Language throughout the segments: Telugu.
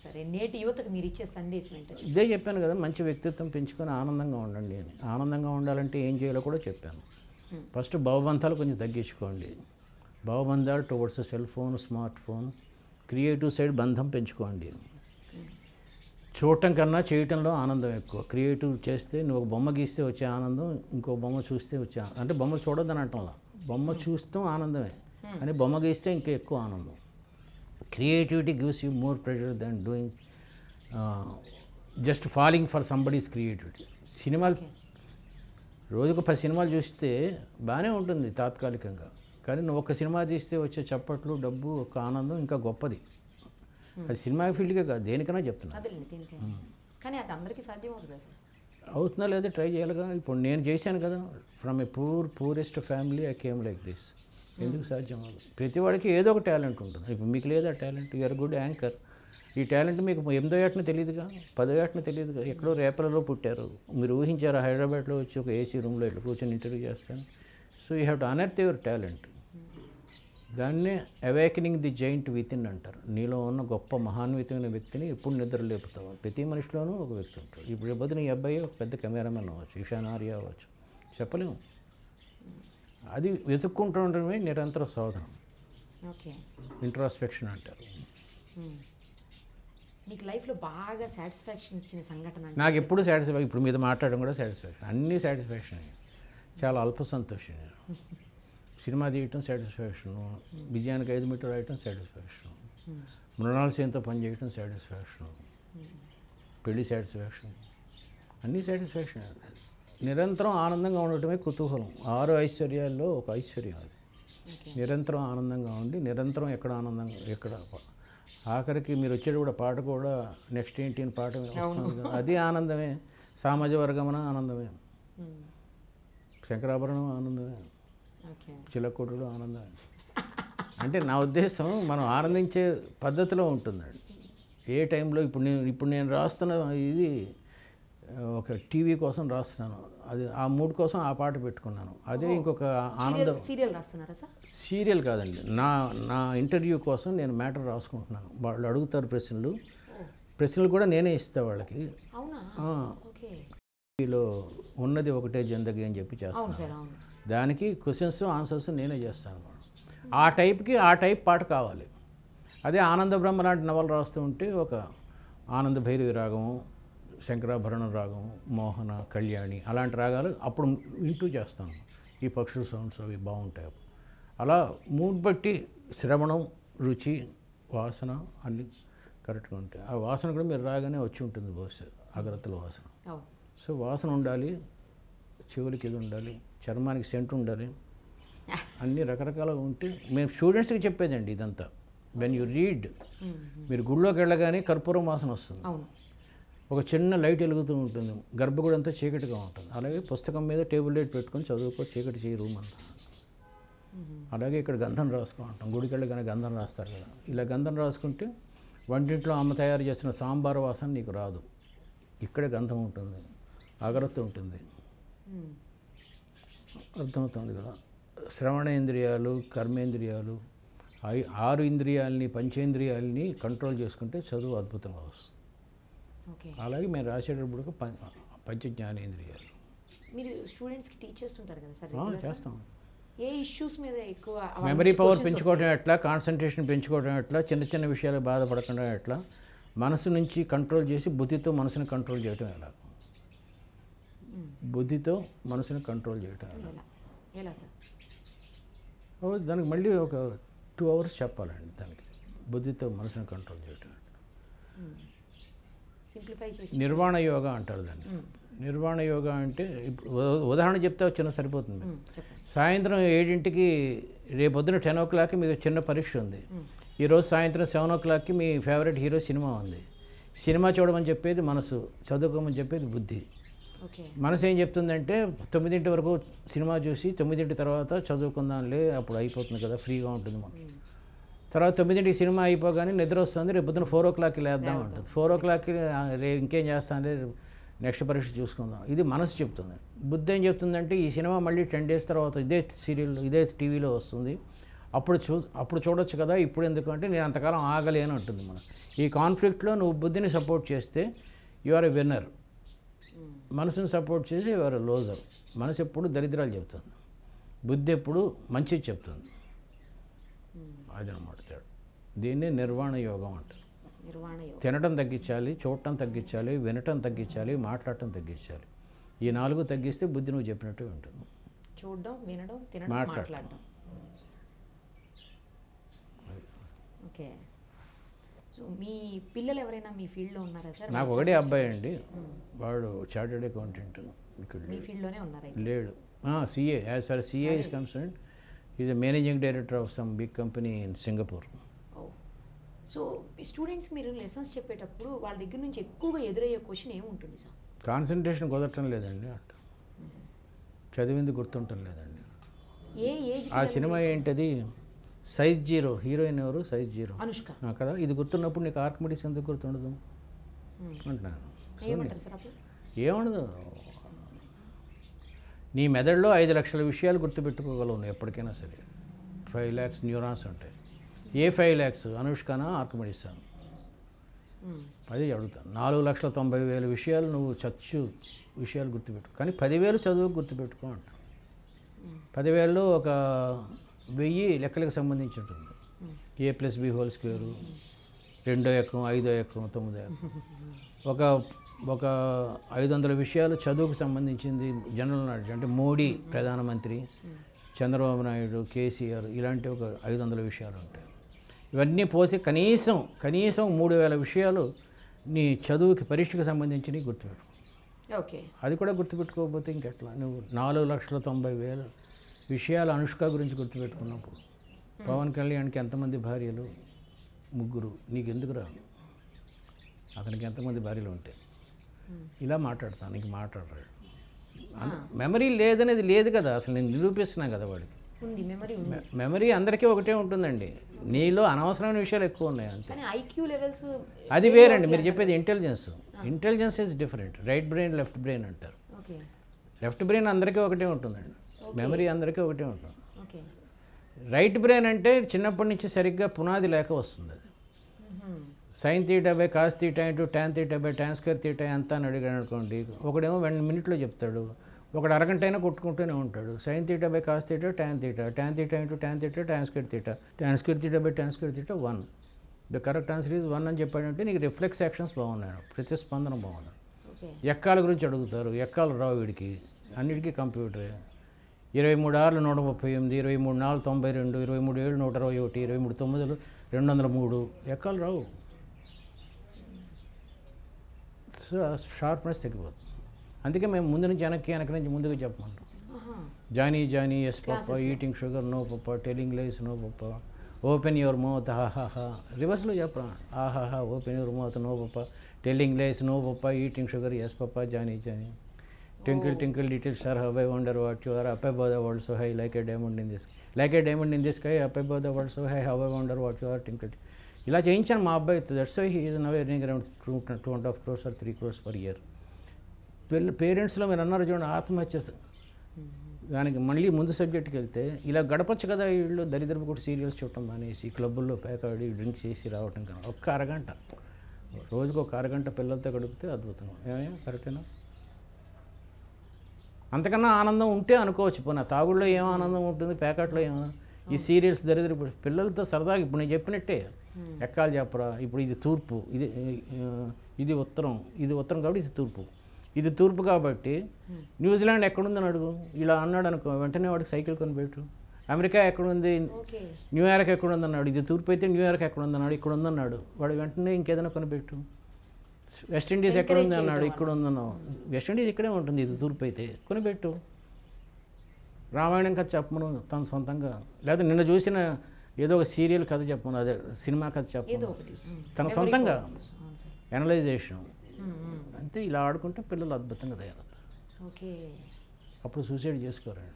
సరే నేటి యువతకు మీరు ఇచ్చే సందేశం ఏంటో ఇదే చెప్పాను కదా, మంచి వ్యక్తిత్వం పెంచుకొని ఆనందంగా ఉండండి అని. ఆనందంగా ఉండాలంటే ఏం చేయాలో కూడా చెప్పాను. ఫస్ట్ భవబంధాలు కొంచెం తగ్గించుకోండి. భవబంధాలు towards cell phone, smart phone, creative side బంధం పెంచుకోండి. చూడటం కన్నా చేయటంలో ఆనందం ఎక్కువ. క్రియేటివ్ చేస్తే నువ్వు ఒక బొమ్మ గీస్తే వచ్చే ఆనందం ఇంకో బొమ్మ చూస్తే వచ్చే అంటే బొమ్మ చూడొద్దని అంటంలా, బొమ్మ చూస్తాం ఆనందమే, కానీ బొమ్మ గీస్తే ఇంకా ఎక్కువ ఆనందం. Creativity gives you more pressure than doing just falling for somebody's creativity. సినిమాలు రోజుకు 10 సినిమాలు చూస్తే బాగానే ఉంటుంది తాత్కాలికంగా, కానీ నువ్వు ఒక సినిమా తీస్తే వచ్చే చప్పట్లు, డబ్బు, ఒక ఆనందం ఇంకా గొప్పది. అది సినిమా ఫీల్డ్కే కాదు, దేనికైనా చెప్తున్నా. కానీ అది అందరికీ సాధ్యం అవుతుంది సార్. అవుతుందా లేదా ట్రై చేయాలిగా. ఇప్పుడు నేను చేశాను కదా, from a purest family I came like this. ఎందుకు సాధ్యం అవ్వదు? ప్రతి వాడికి ఏదో ఒక టాలెంట్ ఉంటుంది. ఇప్పుడు మీకు లేదా టాలెంట్, యూఆర్ గుడ్ యాంకర్. ఈ టాలెంట్ మీకు 8వ ఏటన తెలియదుగా, 10వ ఏటన తెలియదుగా, ఎక్కడో రేపలలో పుట్టారు. మీరు ఊహించారు హైదరాబాద్లో వచ్చి ఒక ఏసీ రూమ్లో ఇట్లా కూర్చొని ఇంటర్వ్యూ చేస్తాను. So you have to unearth your talent. దాన్నే awakening the giant within అంటారు. నీలో ఉన్న గొప్ప మహాన్వితమైన వ్యక్తిని ఎప్పుడు నిద్ర లేపుతావు. ప్రతి మనిషిలోనూ ఒక వ్యక్తి ఉంటాడు. ఇప్పుడు పొద్దున ఈ అబ్బాయి ఒక పెద్ద కెమెరామెన్ అవ్వచ్చు, ఇషాన్ ఆర్య అవ్వచ్చు, చెప్పలేము. అది వెతుక్కుంటూ ఉండడమే నిరంతర శోధన. ఓకే, ఇంట్రాస్పెక్షన్ అంటారు. మీకు లైఫ్లో బాగా సాటిస్ఫాక్షన్ ఇచ్చిన సంఘటన? నాకు ఎప్పుడు సాటిస్ఫాక్షన్. ఇప్పుడు మీద మాట్లాడడం కూడా సాటిస్ఫాక్షన్. అన్నీ సాటిస్ఫాక్షన్. చాలా అల్ప సంతోషం. సినిమా తీయటం సాటిస్ఫాక్షను, విజయానికి 5 మీటర్లు రాయటం సాటిస్ఫాక్షను, మృణాల సేనతో పనిచేయటం సాటిస్ఫాక్షను, పెళ్లి సాటిస్ఫాక్షన్, అన్నీ సాటిస్ఫాక్షన్. నిరంతరం ఆనందంగా ఉండటమే కుతూహలం. 6 ఐశ్వర్యాల్లో ఒక ఐశ్వర్యం అది. నిరంతరం ఆనందంగా ఉండి, నిరంతరం ఎక్కడ ఆనందంగా, ఎక్కడ ఆఖరికి మీరు వచ్చేది కూడా పాట కూడా నెక్స్ట్ ఏంటి అని పాట వస్తుంది కదా, అది ఆనందమే. సామాజిక వర్గమన ఆనందమే, శంకరాభరణం ఆనందమే, చిలకూటులో ఆనందమే. అంటే నా ఉద్దేశం మనం ఆనందించే పద్ధతిలో ఉంటుందండి. ఏ టైంలో ఇప్పుడు నేను రాస్తున్న ఇది ఒక టీవీ కోసం రాస్తున్నాను, అది ఆ మూడ్ కోసం ఆ పాట పెట్టుకున్నాను. అదే ఇంకొక ఆనందం. Serial రాస్తున్నారా sir? సీరియల్ కాదండి, నా ఇంటర్వ్యూ కోసం నేను మ్యాటర్ రాసుకుంటున్నాను. వాళ్ళు అడుగుతారు ప్రశ్నలు కూడా నేనే ఇస్తా వాళ్ళకి. టీవీలో ఉన్నది ఒకటే జిందగీ అని చెప్పి చేస్తాను. దానికి క్వశ్చన్స్ ఆన్సర్స్ నేనే చేస్తాను. ఆ టైప్కి ఆ టైప్ పాట కావాలి. అదే ఆనంద బ్రహ్మ లాంటి నవలు రాస్తూ ఉంటే ఒక ఆనంద భైరవి రాగము, శంకరాభరణం రాగం, మోహన, కళ్యాణి అలాంటి రాగాలు అప్పుడు వింటూ చేస్తాను. ఈ పక్షుల సౌండ్స్ అవి బాగుంటాయి. అలా మూడ్ బట్టి శ్రవణం, రుచి, వాసన అన్నీ కరెక్ట్గా ఉంటాయి. ఆ వాసన కూడా మీరు రాగానే వచ్చి ఉంటుంది బహుశా, అగరత్తుల వాసన. సో వాసన ఉండాలి, చెవులకి ఇది ఉండాలి, చర్మానికి సెంట్ ఉండాలి, అన్నీ రకరకాలుగా ఉంటే. మేము స్టూడెంట్స్కి చెప్పేదండి ఇదంతా. వెన్ యూ రీడ్, మీరు గుళ్ళోకి వెళ్ళగానే కర్పూరం వాసన వస్తుంది, ఒక చిన్న లైట్ వెలుగుతూ ఉంటుంది, గర్భగుడి అంతా చీకటిగా ఉంటుంది. అలాగే పుస్తకం మీద టేబుల్ లైట్ పెట్టుకొని చదువుకో, చీకటి చేయి రూమ్ అంతా. అలాగే ఇక్కడ గంధం రాసుకో ఉంటాం, గుడికి వెళ్ళగానే గంధం రాస్తారు కదా, ఇలా గంధం రాసుకుంటే వంటింట్లో అమ్మ తయారు చేసిన సాంబార్ వాసన నీకు రాదు. ఇక్కడే గంధం ఉంటుంది, అగరత్తు ఉంటుంది. అర్థమవుతుంది కదా. శ్రవణేంద్రియాలు, కర్మేంద్రియాలు, 6 ఇంద్రియాలని, పంచేంద్రియాలని కంట్రోల్ చేసుకుంటే చదువు అద్భుతంగా వస్తుంది. అలాగే మేము రాసేటప్పుడు పంచ జ్ఞానేంద్రియాలు. మీరు స్టూడెంట్స్కి టీచ్ చేస్తుంటారు కదా సార్? చేస్తాం. ఏ ఇష్యూస్ మీద ఎక్కువ? మెమరీ పవర్ పెంచుకోవడం ఎట్లా, కాన్సన్ట్రేషన్ పెంచుకోవడం ఎట్లా, చిన్న చిన్న విషయాలు బాధపడకుండా ఎట్లా, మనసు నుంచి కంట్రోల్ చేసి బుద్ధితో మనసుని కంట్రోల్ చేయటం ఎలా, బుద్ధితో మనసుని కంట్రోల్ చేయటం ఎలా సార్? దానికి మళ్ళీ ఒక 2 hours చెప్పాలండి. దానికి బుద్ధితో మనసుని కంట్రోల్ చేయటం సింప్లిఫై చేసి నిర్వాణ యోగా అంటారు దాన్ని. నిర్వాణ యోగా అంటే ఉదాహరణ చెప్తే చిన్న సరిపోతుంది. సాయంత్రం 7ంటికి రేపొద్దున 10 o'clock మీకు చిన్న పరీక్ష ఉంది. ఈరోజు సాయంత్రం 7 o'clock మీ ఫేవరెట్ హీరో సినిమా ఉంది. సినిమా చూడమని చెప్పేది మనసు, చదువుకోమని చెప్పేది బుద్ధి. మనసు ఏం చెప్తుందంటే 9 వరకు సినిమా చూసి 9 తర్వాత చదువుకుందాంలే, అప్పుడు అయిపోతుంది కదా, ఫ్రీగా ఉంటుంది మనం. తర్వాత 9ంటికి సినిమా అయిపోగానే నిద్ర వస్తుంది, రేపు పొద్దున 4 o'clock లేద్దాం ఉంటుంది. 4 o'clock ఇంకేం చేస్తాను, నెక్స్ట్ పరీక్ష చూసుకుందాం, ఇది మనసు చెప్తుంది. బుద్ధి ఏం చెప్తుందంటే ఈ సినిమా మళ్ళీ 10 days తర్వాత ఇదే సీరియల్, ఇదే టీవీలో వస్తుంది, అప్పుడు చూడొచ్చు కదా, ఇప్పుడు ఎందుకంటే నేను అంతకాలం ఆగలేను అంటుంది. మనం ఈ కాన్ఫ్లిక్ట్లో నువ్వు బుద్ధిని సపోర్ట్ చేస్తే యు ఆర్ ఎ విన్నర్, మనసుని సపోర్ట్ చేసి యు ఆర్ ఎ లోజర్. మనసు ఎప్పుడు దరిద్రాలు చెప్తుంది, బుద్ధి ఎప్పుడు మంచి చెప్తుంది. అదనమాట తేడా. దీన్నే నిర్వాణ యోగం అంటారు. తినటం తగ్గించాలి, చూడటం తగ్గించాలి, వినటం తగ్గించాలి, మాట్లాడటం తగ్గించాలి. ఈ 4 తగ్గిస్తే బుద్ధి నువ్వు చెప్పినట్టు ఉంటుంది. చూడడం, వినడం, తినడం, మాట్లాడడం. ఓకే. సో మీ పిల్లలు ఎవరైనా మీ ఫీల్డ్లో ఉన్నారా సార్? నాకు ఒకటే అబ్బాయి అండి, వాడు చార్టెడ్ అకౌంటెంట్. ఇక్కడ మీ ఫీల్డ్లోనే ఉన్నారా? లేడు. CA, as far CA is concern, is a managing director of some big company in Singapore. So స్టూడెంట్స్కి మీరు లెసన్స్ చెప్పేటప్పుడు వాళ్ళ దగ్గర నుంచి ఎక్కువగా ఎదురయ్యే క్వశ్చన్ ఏముంటుంది సార్? కాన్సన్ట్రేషన్ కుదరటం లేదండి, అంట చదివింది గుర్తుంటం లేదండి. ఏ ఏజ్? ఆ సినిమా ఏంటది, సైజ్ 0, హీరోయిన్ ఎవరు? సైజ్ 0 అనుష్క కదా. ఇది గుర్తున్నప్పుడు నీకు ఆర్కిమిడీస్ ఎందుకు గుర్తుండదు అంటున్నాను. ఏముండదు, నీ మెదడులో 5 లక్షల విషయాలు గుర్తుపెట్టుకోగలవు ఎప్పటికైనా సరే. 5 lakhs న్యూరాన్స్ ఉంటాయి. ఏ 5 lakhs? అనుష్కనా ఆర్కిమిడీసా? అదే అడుగుతాను. 4,90,000 విషయాలు నువ్వు విషయాలు గుర్తుపెట్టు, కానీ 10,000 చదువు గుర్తుపెట్టుకో అంట. 10,000లో ఒక 1000 లెక్కలకు సంబంధించి ఉంటుంది. A+B² 2 ఎక్కం 5 ఎక్కం 9 ఎక్కం. ఒక 500 విషయాలు చదువుకు సంబంధించింది, జనరల్ నాలెడ్జ్. అంటే మోడీ ప్రధానమంత్రి, చంద్రబాబు నాయుడు, కేసీఆర్, ఇలాంటి ఒక 500 విషయాలు ఉంటాయి. ఇవన్నీ పోతే కనీసం 3,000 విషయాలు నీ చదువుకి, పరీక్షకు సంబంధించి గుర్తుపెట్టు. ఓకే. అది కూడా గుర్తుపెట్టుకోకపోతే ఇంకెట్లా? నువ్వు 4,90,000 విషయాలు అనుష్క గురించి గుర్తుపెట్టుకున్నప్పుడు, పవన్ కళ్యాణ్కి ఎంతమంది భార్యలు? 3. నీకు ఎందుకు రాదు? అతనికి ఎంతమంది భార్యలు ఉంటాయి? ఇలా మాట్లాడతాను, నీకు మాట్లాడరాడు. మెమరీ లేదనేది లేదు కదా, అసలు నేను నిరూపిస్తున్నా కదా వాడికి. మెమరీ అందరికీ ఒకటే ఉంటుందండి, నీలో అనవసరమైన విషయాలు ఎక్కువ ఉన్నాయి అంతే. అది వేరండి. మీరు చెప్పేది intelligence. Intelligence is different. Right brain, left brain అంటారు. లెఫ్ట్ బ్రెయిన్ అందరికీ ఒకటే ఉంటుందండి, మెమరీ అందరికీ ఒకటే ఉంటుంది. రైట్ బ్రెయిన్ అంటే చిన్నప్పటి నుంచి సరిగ్గా పునాది లేక వస్తుంది. అది sin θ/cos θ × tan θ/tan² θ ఎంత అని అడిగాడు అనుకోండి, ఒకడేమో 1 minute చెప్తాడు, ఒకడు అరగంట అయినా కొట్టుకుంటూనే ఉంటాడు. sin θ/cos θ tan θ, tan θ × tan θ tan² θ, tan² θ/tan² θ 1. The correct answer is 1 అని చెప్పాడంటే నీకు రిఫ్లెక్స్ యాక్షన్స్ బాగున్నాయి, ప్రతిస్పందన బాగున్నాయి. ఎక్కాల గురించి అడుగుతారు, ఎక్కాలు రావు వీడికి, అన్నిటికీ కంప్యూటరే. 23 6 138, 23 4 92, 23 7 121, 23 9 203, ఎక్కాలు రావు. సో షార్ప్నెస్ తగ్గిపోతుంది. అందుకే మేము ముందు నుంచి వెనక్కి నుంచి ముందుకు చెప్పమంటాం. Johny yes papa, eating sugar no papa, telling lies no papa, open your mouth ఆహాహా. రివర్స్లో చెప్పరా, ఆహాహా, open your mouth no papa, telling lies no papa, eating sugar yes papa, Johny. Twinkle, twinkle, little star, how I wonder what you are. Up above the world so high, like a diamond in this sky. Like a diamond in this sky, up above the world so high, how I wonder what you are. Twinkle. ఇలా చేయించాను మా అబ్బాయి. That's why he is now earning around 2.5 crores or 3 crores per year. పేరెంట్స్లో మీరు అన్నారు చూడండి, ఆత్మహత్య. దానికి మళ్ళీ ముందు సబ్జెక్ట్కి వెళ్తే ఇలా గడపచ్చు కదా వీళ్ళు, దరిద్రపు కూడా సీరియల్స్ చూడటం మానేసి, క్లబ్బుల్లో పేకాడి డ్రింక్ చేసి రావటం కన్నా ఒక్క అరగంట, రోజుకు ఒక అరగంట పిల్లలతో గడిపితే అద్భుతం. ఏమయ్యా, కరెక్టేనా? అంతకన్నా ఆనందం ఉంటే అనుకోవచ్చు. పోనా తాగుళ్ళలో ఏం ఆనందం ఉంటుంది, ప్యాకెట్లో ఏమో. ఈ సీరియల్స్ దరిద్ర పిల్లలతో సరదాగా ఇప్పుడు నేను చెప్పినట్టే ఎక్కాలు చెప్పరా. ఇప్పుడు ఇది తూర్పు, ఇది ఉత్తరం కాబట్టి ఇది తూర్పు. ఇది తూర్పు కాబట్టి న్యూజిలాండ్ ఎక్కడుందని అడుగు, ఇలా అన్నాడు అనుకో, వెంటనే వాడికి సైకిల్ కొనిపెట్టు. అమెరికా ఎక్కడుంది, న్యూయార్క్ ఎక్కడుందన్నాడు, ఇది తూర్పు అయితే న్యూయార్క్ ఎక్కడుందన్నాడు, ఇక్కడ ఉందన్నాడు, వాడు వెంటనే ఇంకేదైనా కొనిపెట్టు. వెస్టిండీస్ ఎక్కడ ఉంది అన్నాడు, ఇక్కడ ఉందన్నావు, వెస్టిండీస్ ఇక్కడే ఉంటుంది, ఇది తూర్పు అయితే కొనిపెట్టు. రామాయణం కథ చెప్పమను తను సొంతంగా, లేదా నిన్న చూసిన ఏదో ఒక సీరియల్ కథ చెప్పమను, అదే సినిమా కథ చెప్పమను తన సొంతంగా. ఎనలైజేషన్ అంతే. ఇలా ఆడుకుంటే పిల్లలు అద్భుతంగా తయారవుతారు. అప్పుడు సూసైడ్ చేసుకోరండి.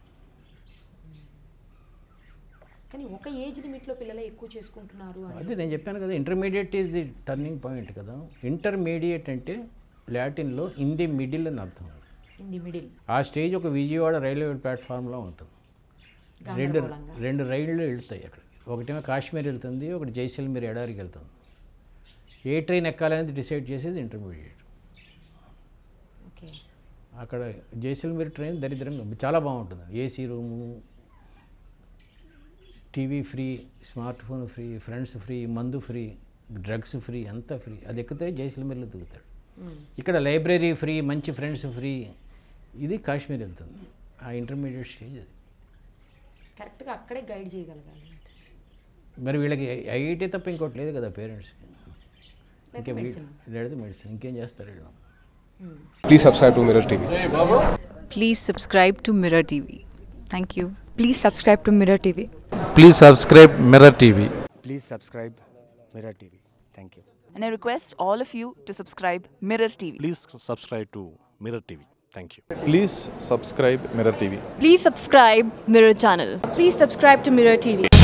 కానీ ఒక ఏజ్ లిమిట్లో పిల్లలే ఎక్కువ చేసుకుంటున్నారు. అదే నేను చెప్పాను కదా, intermediate is the turning point కదా. ఇంటర్మీడియట్ అంటే లాటిన్లో ఇన్ ది మిడిల్ అని అర్థం. In the middle. ఆ స్టేజ్ ఒక విజయవాడ రైల్వే ప్లాట్ఫామ్లో ఉంటుంది. రెండు రైళ్ళు వెళ్తాయి అక్కడికి. ఒకటేమో కాశ్మీర్ వెళ్తుంది, ఒకటి జైసల్మీర్ ఎడారికి వెళ్తుంది. ఏ ట్రైన్ ఎక్కాలనేది డిసైడ్ చేసేది ఇంటర్మీడియట్. ఓకే. అక్కడ జైసల్మీర్ ట్రైన్ దరిద్రంగా చాలా బాగుంటుంది. AC room, TV free, smart phone free, friends free, మందు ఫ్రీ, డ్రగ్స్ ఫ్రీ, అంతా ఫ్రీ. అది ఎక్కితే జైసల్మీర్లో దిగుతాడు. ఇక్కడ లైబ్రరీ ఫ్రీ, మంచి ఫ్రెండ్స్ ఫ్రీ. ఇది కాశ్మీర్ వెళ్తుంది. ఆ ఇంటర్మీడియట్ స్టేజ్ అది. కరెక్ట్గా అక్కడే గైడ్ చేయగలగాలి. మరి వీళ్ళకి ఐఐటీ తప్ప ఇంకోటి లేదు కదా పేరెంట్స్కి. ఇంకే మెడిసిన్ ఇంకేం చేస్తారు వీళ్ళు. Please subscribe to Mirror TV. Please subscribe to Mirror TV. Thank you. Please subscribe to Mirror TV. Please subscribe Mirror TV. Please subscribe Mirror TV. Thank you. And I request all of you to subscribe Mirror TV. Please subscribe to Mirror TV. Thank you. Please subscribe Mirror TV. Please subscribe Mirror channel. Please subscribe to Mirror TV.